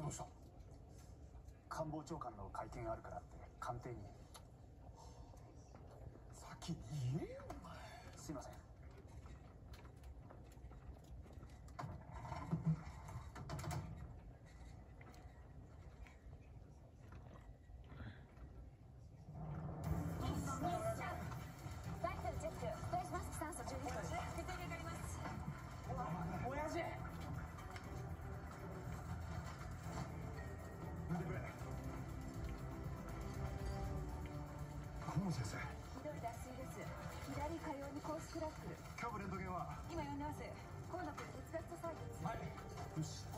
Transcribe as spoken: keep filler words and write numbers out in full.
どうした？ 官房長官の会見あるからって官邸に。 先に言えよお前。 すいません。 バイタルチェック。フェイスマスク酸素じゅうにこ。血液上がります。 親父。 抜いてくれ。顧問先生。 ひどい脱水です。左下葉にコースクラックル。 胸部レントゲンは？ 今呼んでます。今度これ血圧と採血。 はい。よし。